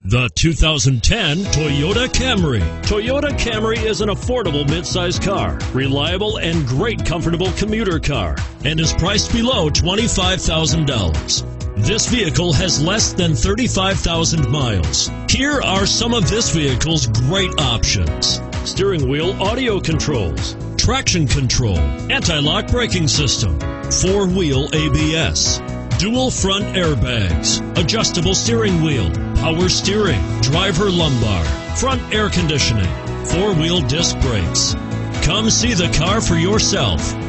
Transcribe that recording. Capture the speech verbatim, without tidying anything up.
The two thousand ten Toyota Camry. Toyota Camry is an affordable midsize car, reliable and great comfortable commuter car, and is priced below twenty-five thousand dollars. This vehicle has less than thirty-five thousand miles. Here are some of this vehicle's great options: steering wheel audio controls, traction control, anti-lock braking system, four-wheel A B S, dual front airbags, adjustable steering wheel, power steering, driver lumbar, front air conditioning, four-wheel disc brakes. Come see the car for yourself.